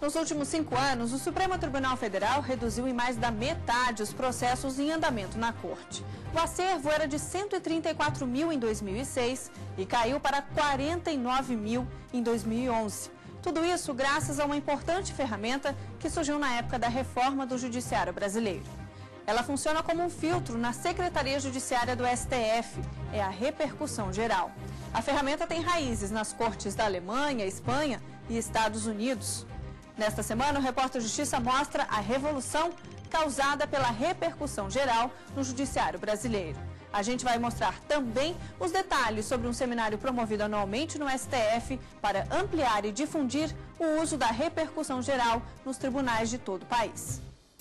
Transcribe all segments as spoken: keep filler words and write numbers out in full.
Nos últimos cinco anos, o Supremo Tribunal Federal reduziu em mais da metade os processos em andamento na Corte. O acervo era de cento e trinta e quatro mil em dois mil e seis e caiu para quarenta e nove mil em dois mil e onze. Tudo isso graças a uma importante ferramenta que surgiu na época da reforma do Judiciário brasileiro. Ela funciona como um filtro na Secretaria Judiciária do S T F, é a repercussão geral. A ferramenta tem raízes nas cortes da Alemanha, Espanha e Estados Unidos. Nesta semana, o Repórter Justiça mostra a revolução causada pela repercussão geral no Judiciário brasileiro. A gente vai mostrar também os detalhes sobre um seminário promovido anualmente no S T F para ampliar e difundir o uso da repercussão geral nos tribunais de todo o país.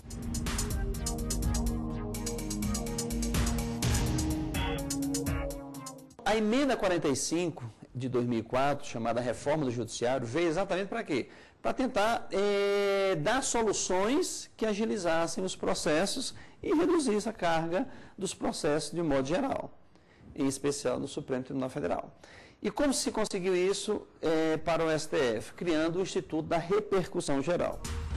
A emenda quarenta e cinco de dois mil e quatro, chamada Reforma do Judiciário, veio exatamente para quê? Para tentar é, dar soluções que agilizassem os processos e reduzissem a carga dos processos de modo geral, em especial no Supremo Tribunal Federal. E como se conseguiu isso é, para o S T F? Criando o Instituto da Repercussão Geral.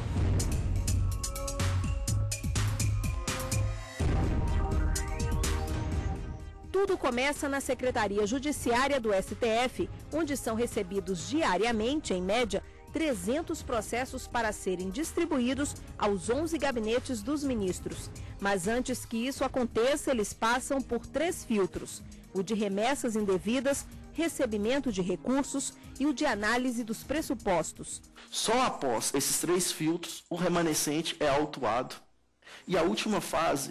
Tudo começa na Secretaria Judiciária do S T F, onde são recebidos diariamente, em média, trezentos processos para serem distribuídos aos onze gabinetes dos ministros. Mas antes que isso aconteça, eles passam por três filtros: o de remessas indevidas, recebimento de recursos e o de análise dos pressupostos. Só após esses três filtros, o remanescente é autuado. E a última fase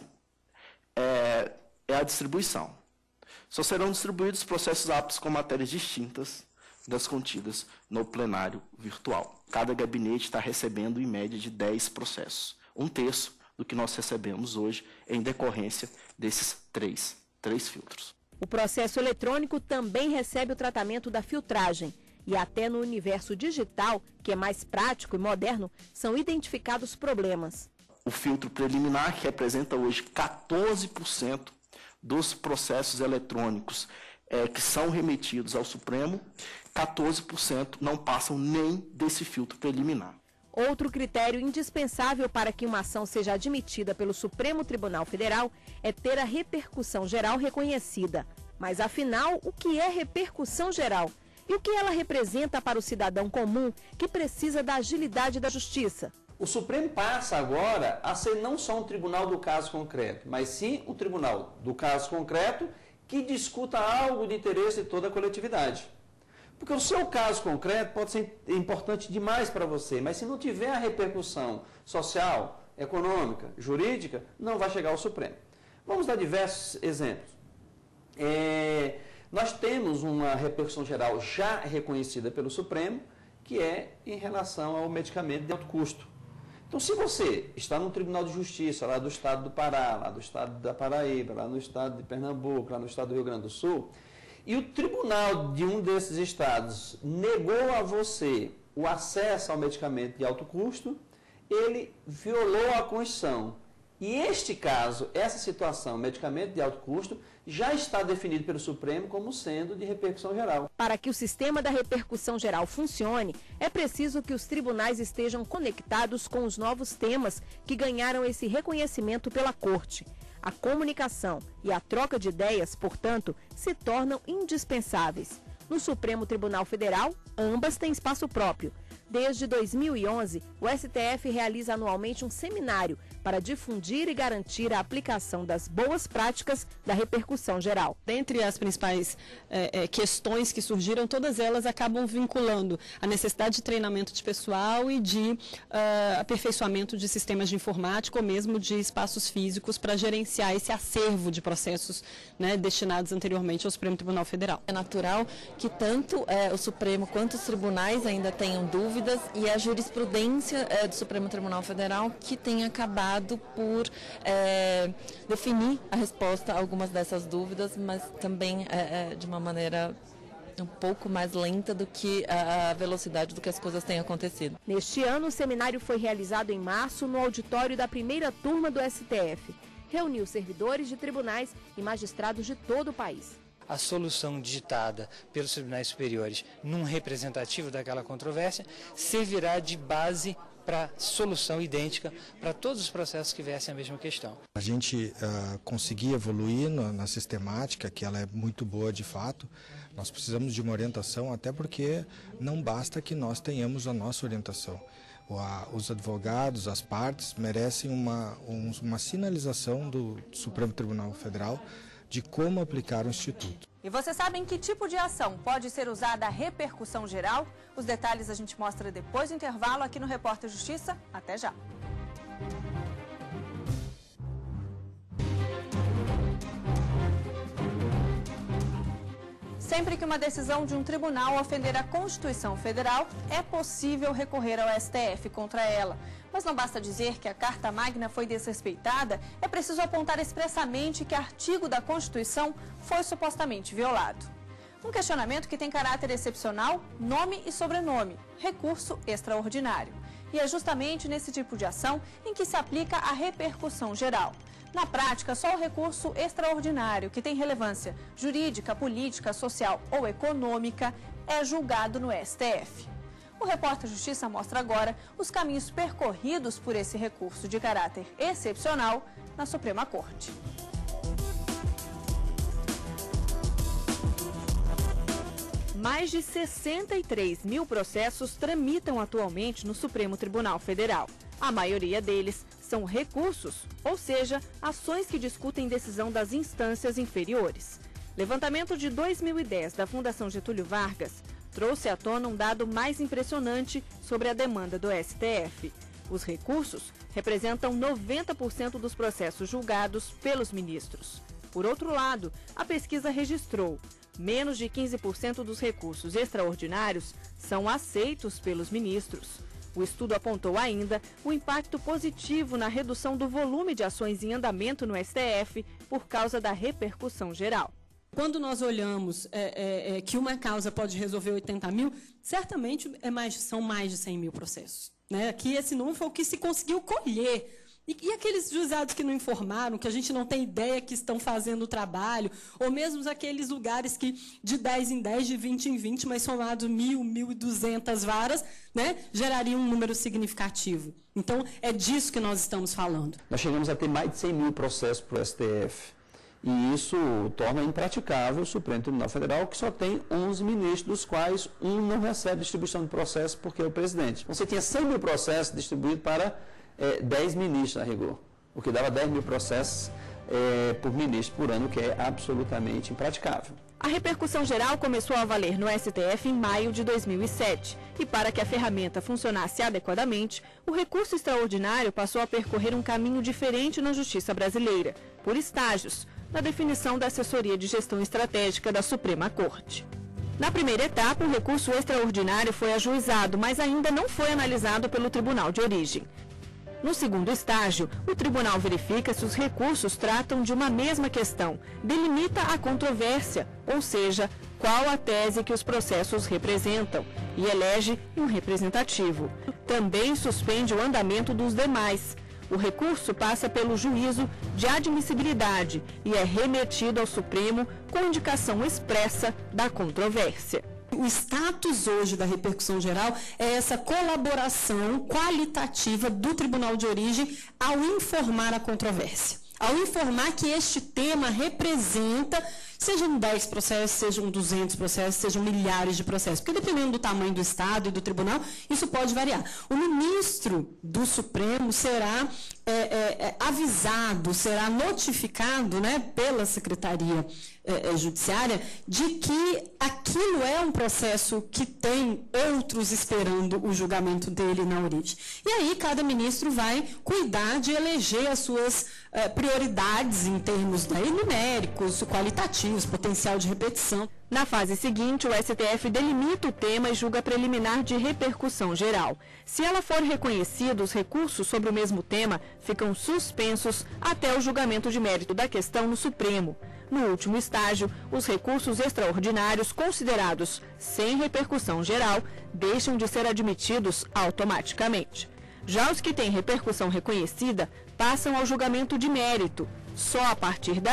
é, é a distribuição. Só serão distribuídos processos aptos com matérias distintas das contidas no plenário virtual. Cada gabinete está recebendo, em média, de dez processos. Um terço do que nós recebemos hoje em decorrência desses três, três filtros. O processo eletrônico também recebe o tratamento da filtragem. E até no universo digital, que é mais prático e moderno, são identificados problemas. O filtro preliminar, que representa hoje quatorze por cento dos processos eletrônicos é, que são remetidos ao Supremo, quatorze por cento não passam nem desse filtro preliminar. Outro critério indispensável para que uma ação seja admitida pelo Supremo Tribunal Federal é ter a repercussão geral reconhecida. Mas, afinal, o que é repercussão geral? E o que ela representa para o cidadão comum que precisa da agilidade da justiça? O Supremo passa agora a ser não só um tribunal do caso concreto, mas sim um tribunal do caso concreto que discuta algo de interesse de toda a coletividade. Porque o seu caso concreto pode ser importante demais para você, mas se não tiver a repercussão social, econômica, jurídica, não vai chegar ao Supremo. Vamos dar diversos exemplos. É, nós temos uma repercussão geral já reconhecida pelo Supremo, que é em relação ao medicamento de alto custo. Então, se você está no Tribunal de Justiça, lá do estado do Pará, lá do estado da Paraíba, lá no estado de Pernambuco, lá no estado do Rio Grande do Sul, e o tribunal de um desses estados negou a você o acesso ao medicamento de alto custo, ele violou a Constituição. E este caso, essa situação, medicamento de alto custo, já está definido pelo Supremo como sendo de repercussão geral. Para que o sistema da repercussão geral funcione, é preciso que os tribunais estejam conectados com os novos temas que ganharam esse reconhecimento pela Corte. A comunicação e a troca de ideias, portanto, se tornam indispensáveis. No Supremo Tribunal Federal, ambas têm espaço próprio. Desde dois mil e onze, o S T F realiza anualmente um seminário para difundir e garantir a aplicação das boas práticas da repercussão geral. Dentre as principais é, é, questões que surgiram, todas elas acabam vinculando a necessidade de treinamento de pessoal e de uh, aperfeiçoamento de sistemas de informática ou mesmo de espaços físicos para gerenciar esse acervo de processos, né, destinados anteriormente ao Supremo Tribunal Federal. É natural que tanto é, o Supremo quanto os tribunais ainda tenham dúvidas e a jurisprudência é, do Supremo Tribunal Federal que tem acabado por é, definir a resposta a algumas dessas dúvidas, mas também é, é, de uma maneira um pouco mais lenta do que a velocidade do que as coisas têm acontecido. Neste ano, o seminário foi realizado em março no auditório da primeira turma do S T F. Reuniu servidores de tribunais e magistrados de todo o país. a solução digitada pelos tribunais superiores num representativo daquela controvérsia servirá de base para solução idêntica para todos os processos que viessem a mesma questão. A gente uh, conseguir evoluir no, na sistemática, que ela é muito boa de fato, nós precisamos de uma orientação, até porque não basta que nós tenhamos a nossa orientação. O, a, os advogados, as partes, merecem uma, um, uma sinalização do Supremo Tribunal Federal de como aplicar o Instituto. E você sabe em que tipo de ação pode ser usada a repercussão geral? Os detalhes a gente mostra depois do intervalo aqui no Repórter Justiça. Até já! Sempre que uma decisão de um tribunal ofender a Constituição Federal, é possível recorrer ao S T F contra ela. Mas não basta dizer que a Carta Magna foi desrespeitada, é preciso apontar expressamente que artigo da Constituição foi supostamente violado. Um questionamento que tem caráter excepcional, nome e sobrenome, recurso extraordinário. E é justamente nesse tipo de ação em que se aplica a repercussão geral. Na prática, só o recurso extraordinário, que tem relevância jurídica, política, social ou econômica, é julgado no S T F. O Repórter Justiça mostra agora os caminhos percorridos por esse recurso de caráter excepcional na Suprema Corte. Mais de sessenta e três mil processos tramitam atualmente no Supremo Tribunal Federal. A maioria deles são recursos, ou seja, ações que discutem decisão das instâncias inferiores. Levantamento de dois mil e dez da Fundação Getúlio Vargas trouxe à tona um dado mais impressionante sobre a demanda do S T F. Os recursos representam noventa por cento dos processos julgados pelos ministros. Por outro lado, a pesquisa registrou menos de quinze por cento dos recursos extraordinários são aceitos pelos ministros. O estudo apontou ainda o impacto positivo na redução do volume de ações em andamento no S T F por causa da repercussão geral. Quando nós olhamos é, é, é, que uma causa pode resolver oitenta mil, certamente é mais, são mais de cem mil processos. Né? Aqui esse número foi o que se conseguiu colher. E, e aqueles juizados que não informaram, que a gente não tem ideia que estão fazendo o trabalho, ou mesmo aqueles lugares que de dez em dez, de vinte em vinte, mas somados mil, mil e duzentas varas, né, gerariam um número significativo. Então, é disso que nós estamos falando. Nós chegamos a ter mais de cem mil processos para o S T F. E isso torna impraticável o Supremo Tribunal Federal, que só tem onze ministros, dos quais um não recebe distribuição de processo porque é o presidente. Você tinha cem mil processos distribuídos para é, dez ministros, a rigor, o que dava dez mil processos é, por ministro por ano, que é absolutamente impraticável. A repercussão geral começou a valer no S T F em maio de dois mil e sete. E para que a ferramenta funcionasse adequadamente, o recurso extraordinário passou a percorrer um caminho diferente na justiça brasileira, por estágios, na definição da assessoria de gestão estratégica da Suprema Corte. Na primeira etapa, o recurso extraordinário foi ajuizado, mas ainda não foi analisado pelo tribunal de origem. No segundo estágio, o tribunal verifica se os recursos tratam de uma mesma questão, delimita a controvérsia, ou seja, qual a tese que os processos representam, e elege um representativo. Também suspende o andamento dos demais. O recurso passa pelo juízo de admissibilidade e é remetido ao Supremo com indicação expressa da controvérsia. O status hoje da repercussão geral é essa colaboração qualitativa do tribunal de origem ao informar a controvérsia. Ao informar que este tema representa, sejam dez processos, sejam duzentos processos, sejam milhares de processos, porque dependendo do tamanho do Estado e do tribunal, isso pode variar. O ministro do Supremo será é, é, é, avisado, será notificado, né, pela Secretaria é, é, Judiciária de que aquilo é um processo que tem outros esperando o julgamento dele na origem. E aí cada ministro vai cuidar de eleger as suas é, prioridades em termos, né, numéricos, qualitativos, potencial de repetição. Na fase seguinte, o S T F delimita o tema e julga preliminar de repercussão geral. Se ela for reconhecida, os recursos sobre o mesmo tema ficam suspensos até o julgamento de mérito da questão no Supremo. No último estágio, os recursos extraordinários considerados sem repercussão geral deixam de ser admitidos automaticamente. Já os que têm repercussão reconhecida passam ao julgamento de mérito. Só a partir daí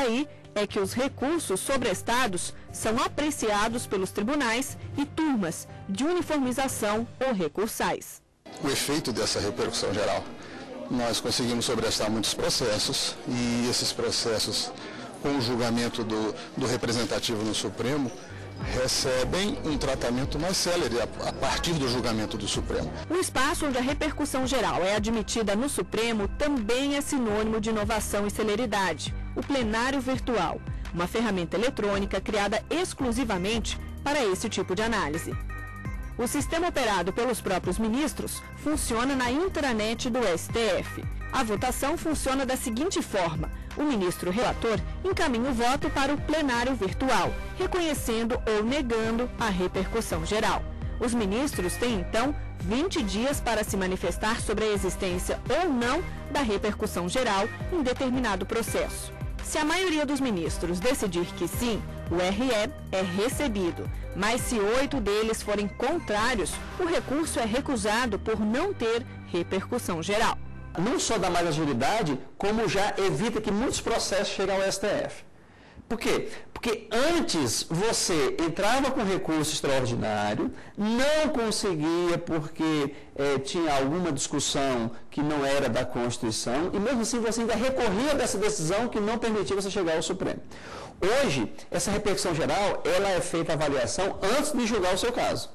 é que os recursos sobrestados são apreciados pelos tribunais e turmas de uniformização ou recursais. O efeito dessa repercussão geral, nós conseguimos sobrestar muitos processos e esses processos, com o julgamento do, do representativo no Supremo, recebem um tratamento mais célere a partir do julgamento do Supremo. O espaço onde a repercussão geral é admitida no Supremo também é sinônimo de inovação e celeridade. O plenário virtual, uma ferramenta eletrônica criada exclusivamente para esse tipo de análise. O sistema operado pelos próprios ministros funciona na intranet do S T F. A votação funciona da seguinte forma: o ministro relator encaminha o voto para o plenário virtual, reconhecendo ou negando a repercussão geral. Os ministros têm, então, vinte dias para se manifestar sobre a existência ou não da repercussão geral em determinado processo. Se a maioria dos ministros decidir que sim, o R E é recebido, mas se oito deles forem contrários, o recurso é recusado por não ter repercussão geral. Não só dá mais agilidade, como já evita que muitos processos cheguem ao S T F. Por quê? Porque antes você entrava com recurso extraordinário, não conseguia porque é, tinha alguma discussão que não era da Constituição, e mesmo assim você ainda recorria dessa decisão que não permitia você chegar ao Supremo. Hoje, essa repercussão geral, ela é feita a avaliação antes de julgar o seu caso.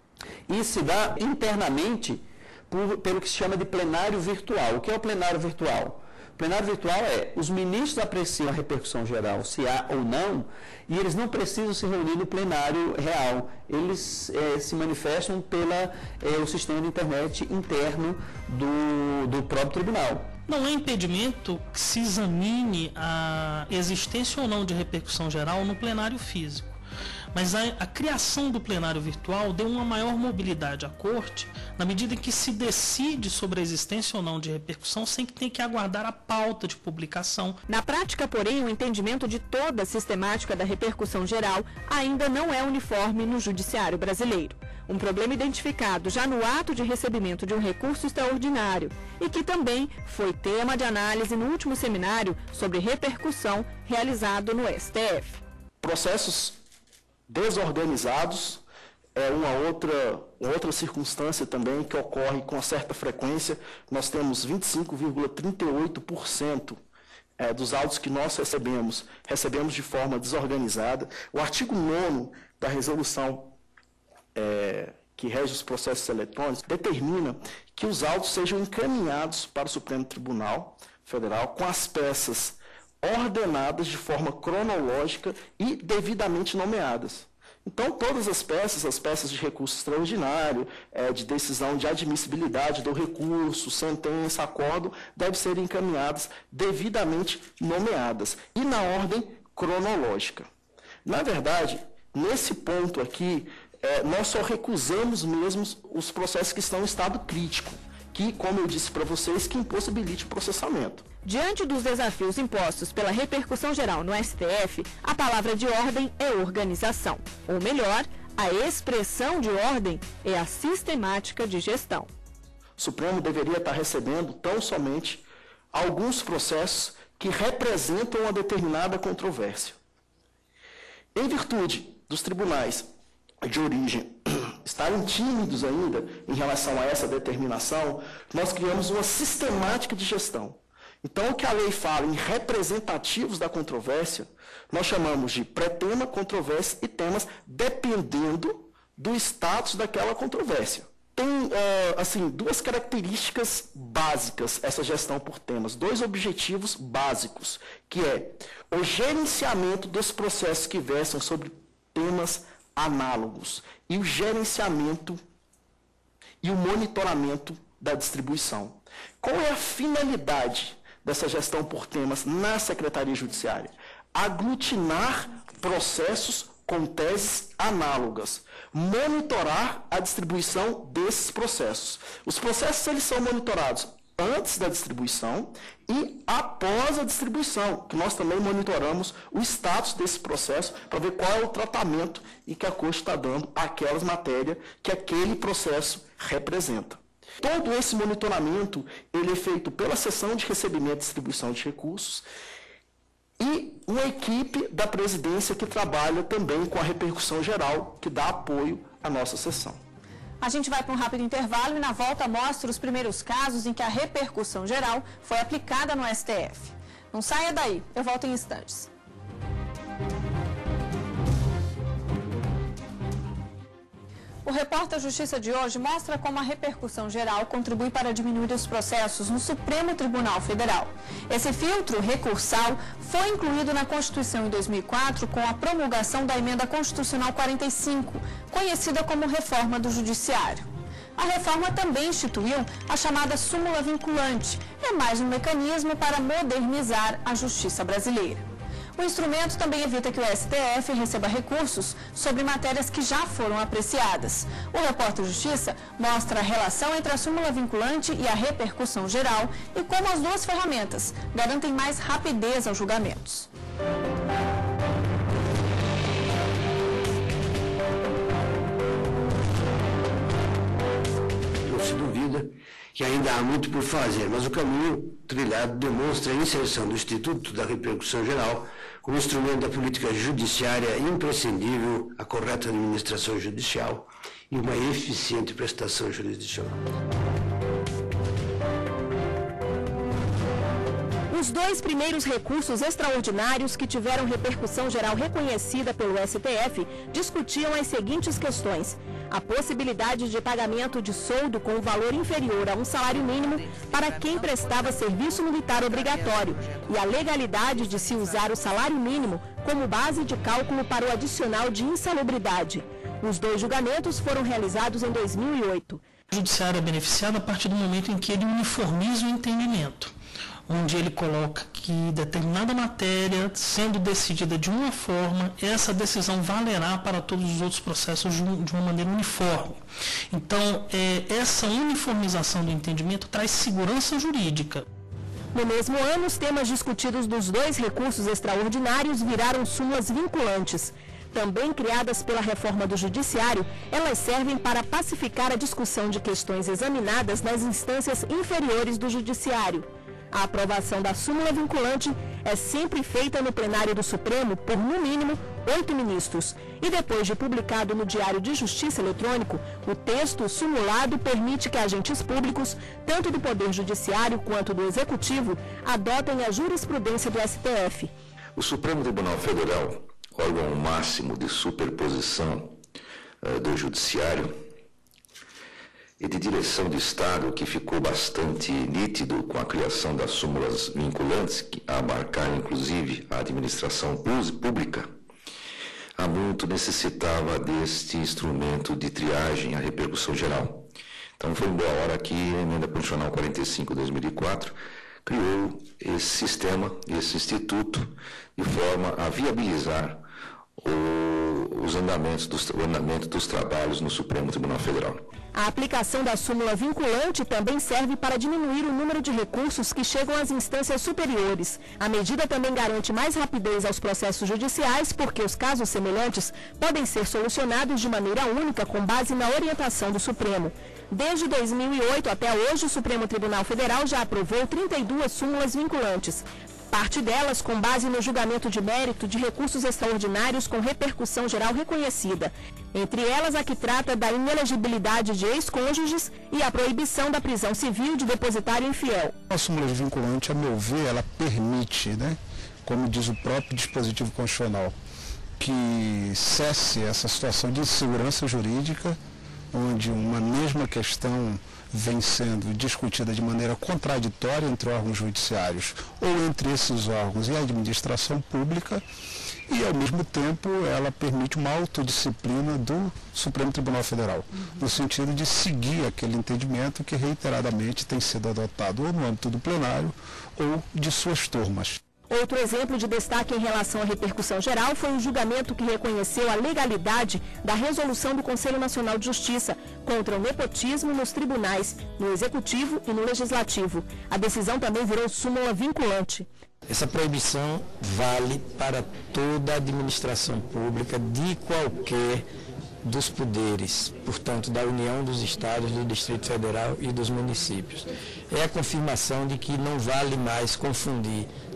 E se dá internamente por, pelo que se chama de plenário virtual. O que é o plenário virtual? O plenário virtual é, os ministros apreciam a repercussão geral, se há ou não, e eles não precisam se reunir no plenário real. Eles é, se manifestam pelo é, o sistema de internet interno do, do próprio tribunal. Não é impedimento que se examine a existência ou não de repercussão geral no plenário físico. Mas a, a criação do plenário virtual deu uma maior mobilidade à Corte, na medida em que se decide sobre a existência ou não de repercussão sem que tenha que aguardar a pauta de publicação. Na prática, porém, o entendimento de toda a sistemática da repercussão geral ainda não é uniforme no judiciário brasileiro. Um problema identificado já no ato de recebimento de um recurso extraordinário e que também foi tema de análise no último seminário sobre repercussão realizado no S T F. Processos desorganizados é uma outra, outra circunstância também que ocorre com certa frequência. Nós temos vinte e cinco vírgula trinta e oito por cento é, dos autos que nós recebemos, recebemos de forma desorganizada. O artigo nono da resolução é, que rege os processos eletrônicos determina que os autos sejam encaminhados para o Supremo Tribunal Federal com as peças ordenadas de forma cronológica e devidamente nomeadas. Então, todas as peças, as peças de recurso extraordinário, é, de decisão de admissibilidade do recurso, sentença, acordo, devem ser encaminhadas devidamente nomeadas e na ordem cronológica. Na verdade, nesse ponto aqui, é, nós só recusamos mesmo os processos que estão em estado crítico, que, como eu disse para vocês, que impossibilite o processamento. Diante dos desafios impostos pela repercussão geral no S T F, a palavra de ordem é organização. Ou melhor, a expressão de ordem é a sistemática de gestão. O Supremo deveria estar recebendo tão somente alguns processos que representam uma determinada controvérsia. Em virtude dos tribunais de origem estarem tímidos ainda em relação a essa determinação, nós criamos uma sistemática de gestão. Então, o que a lei fala em representativos da controvérsia, nós chamamos de pré-tema, controvérsia e temas, dependendo do status daquela controvérsia. Tem, é, assim, duas características básicas essa gestão por temas, dois objetivos básicos, que é o gerenciamento dos processos que versam sobre temas análogos e o gerenciamento e o monitoramento da distribuição. Qual é a finalidade dessa gestão por temas na Secretaria Judiciária? Aglutinar processos com teses análogas, monitorar a distribuição desses processos. Os processos eles são monitorados antes da distribuição e após a distribuição, que nós também monitoramos o status desse processo para ver qual é o tratamento em que a Corte está dando àquelas matérias que aquele processo representa. Todo esse monitoramento ele é feito pela seção de recebimento e distribuição de recursos e uma equipe da presidência que trabalha também com a repercussão geral, que dá apoio à nossa sessão. A gente vai para um rápido intervalo e na volta mostra os primeiros casos em que a repercussão geral foi aplicada no S T F. Não saia daí, eu volto em instantes. O Repórter Justiça de hoje mostra como a repercussão geral contribui para diminuir os processos no Supremo Tribunal Federal. Esse filtro recursal foi incluído na Constituição em dois mil e quatro com a promulgação da Emenda Constitucional quarenta e cinco, conhecida como Reforma do Judiciário. A reforma também instituiu a chamada súmula vinculante, é mais um mecanismo para modernizar a justiça brasileira. O instrumento também evita que o S T F receba recursos sobre matérias que já foram apreciadas. O Repórter Justiça mostra a relação entre a súmula vinculante e a repercussão geral e como as duas ferramentas garantem mais rapidez aos julgamentos. Não se duvida que ainda há muito por fazer, mas o caminho trilhado demonstra a inserção do Instituto da Repercussão Geral como instrumento da política judiciária imprescindível à correta administração judicial e uma eficiente prestação jurisdicional. Os dois primeiros recursos extraordinários que tiveram repercussão geral reconhecida pelo S T F discutiam as seguintes questões: a possibilidade de pagamento de soldo com um valor inferior a um salário mínimo para quem prestava serviço militar obrigatório e a legalidade de se usar o salário mínimo como base de cálculo para o adicional de insalubridade. Os dois julgamentos foram realizados em dois mil e oito. O judiciário é beneficiado a partir do momento em que ele uniformiza o entendimento, onde ele coloca que determinada matéria, sendo decidida de uma forma, essa decisão valerá para todos os outros processos de uma maneira uniforme. Então, é, essa uniformização do entendimento traz segurança jurídica. No mesmo ano, os temas discutidos dos dois recursos extraordinários viraram súmulas vinculantes. Também criadas pela reforma do Judiciário, elas servem para pacificar a discussão de questões examinadas nas instâncias inferiores do Judiciário. A aprovação da súmula vinculante é sempre feita no plenário do Supremo por, no mínimo, oito ministros. E depois de publicado no Diário de Justiça Eletrônico, o texto simulado permite que agentes públicos, tanto do Poder Judiciário quanto do Executivo, adotem a jurisprudência do S T F. O Supremo Tribunal Federal, órgão máximo de superposição uh, do Judiciário e de direção de Estado, que ficou bastante nítido com a criação das súmulas vinculantes, que abarcaram inclusive a administração pública, há muito necessitava deste instrumento de triagem, a repercussão geral. Então foi em boa hora que a Emenda Constitucional quarenta e cinco de dois mil e quatro criou esse sistema, esse instituto, de forma a viabilizar o, os andamentos dos, o andamento dos trabalhos no Supremo Tribunal Federal. A aplicação da súmula vinculante também serve para diminuir o número de recursos que chegam às instâncias superiores. A medida também garante mais rapidez aos processos judiciais, porque os casos semelhantes podem ser solucionados de maneira única com base na orientação do Supremo. Desde dois mil e oito até hoje, o Supremo Tribunal Federal já aprovou trinta e duas súmulas vinculantes. Parte delas com base no julgamento de mérito de recursos extraordinários com repercussão geral reconhecida. Entre elas, a que trata da inelegibilidade de ex-cônjuges e a proibição da prisão civil de depositário infiel. A súmula vinculante, a meu ver, ela permite, né, como diz o próprio dispositivo constitucional, que cesse essa situação de insegurança jurídica, onde uma mesma questão vem sendo discutida de maneira contraditória entre órgãos judiciários ou entre esses órgãos e a administração pública, e ao mesmo tempo ela permite uma autodisciplina do Supremo Tribunal Federal, no sentido de seguir aquele entendimento que reiteradamente tem sido adotado ou no âmbito do plenário ou de suas turmas. Outro exemplo de destaque em relação à repercussão geral foi o julgamento que reconheceu a legalidade da resolução do Conselho Nacional de Justiça contra o nepotismo nos tribunais, no Executivo e no Legislativo. A decisão também virou súmula vinculante. Essa proibição vale para toda a administração pública de qualquer dos poderes, portanto, da União, dos Estados, do Distrito Federal e dos municípios. É a confirmação de que não vale mais confundir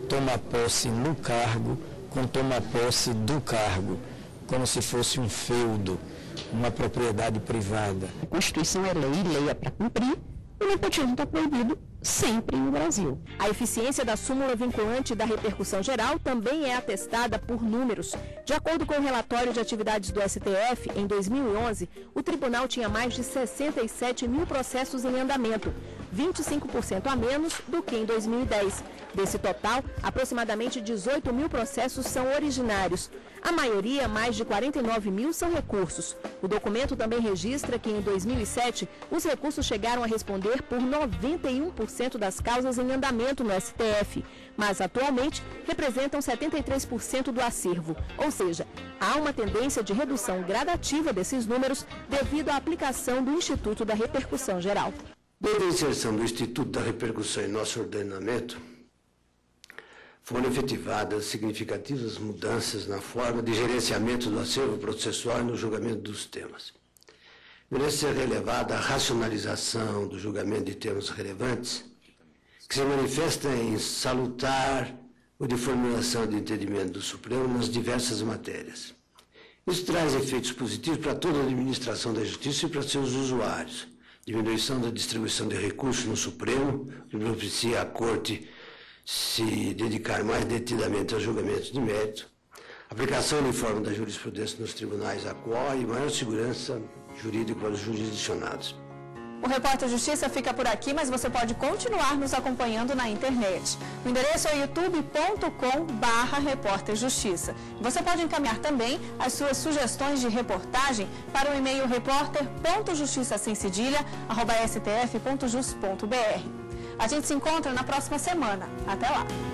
toma posse no cargo com toma posse do cargo, como se fosse um feudo, uma propriedade privada. A Constituição é lei, lei é para cumprir, e o nepotismo está proibido sempre no Brasil. A eficiência da súmula vinculante da repercussão geral também é atestada por números. De acordo com o relatório de atividades do S T F, em dois mil e onze, o tribunal tinha mais de sessenta e sete mil processos em andamento, vinte e cinco por cento a menos do que em dois mil e dez. Desse total, aproximadamente dezoito mil processos são originários. A maioria, mais de quarenta e nove mil, são recursos. O documento também registra que em dois mil e sete, os recursos chegaram a responder por noventa e um por cento das causas em andamento no S T F, mas atualmente representam setenta e três por cento do acervo. Ou seja, há uma tendência de redução gradativa desses números devido à aplicação do Instituto da Repercussão Geral. Desde a inserção do Instituto da Repercussão em nosso ordenamento, foram efetivadas significativas mudanças na forma de gerenciamento do acervo processual e no julgamento dos temas. Merece ser relevada a racionalização do julgamento de temas relevantes, que se manifesta em salutar o de formulação de entendimento do Supremo nas diversas matérias. Isso traz efeitos positivos para toda a administração da Justiça e para seus usuários. Diminuição da distribuição de recursos no Supremo, que propicia a Corte se dedicar mais detidamente aos julgamentos de mérito, aplicação uniforme da jurisprudência nos tribunais A C O e maior segurança jurídica para os jurisdicionados. O Repórter Justiça fica por aqui, mas você pode continuar nos acompanhando na internet. O endereço é youtube ponto com barra Repórter Justiça. Você pode encaminhar também as suas sugestões de reportagem para o e-mail repórter ponto justiça sem cedilha arroba s t f ponto jus ponto b r. A gente se encontra na próxima semana. Até lá!